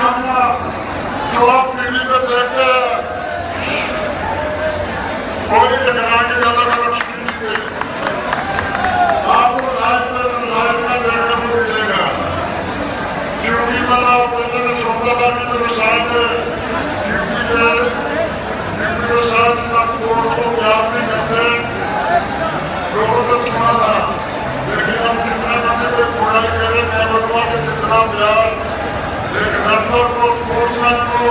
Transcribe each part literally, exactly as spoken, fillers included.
चाहूंगा जो आप टीवी पे देखते हैं कोई टकरा के अलग अलग स्थिति आपको लाइव में लाइव में देखने को मिलेगा ड्यूटी वाला ऑपरेटर सौदाबाजी के विषय में ड्यूटी के ड्यूटी के साथ कोर्ट को ज्ञान नहीं करते लोगों से सुना था लेकिन हम जितने बच्चे को बुराई करें मैं बदवा के जितना प्यार एक रत्तर को स्पोर्ट्समैन को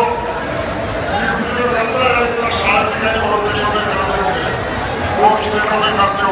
ड्यूटी में करता है इतना शांति नहीं होते होते करते होंगे वो स्टेटों में करते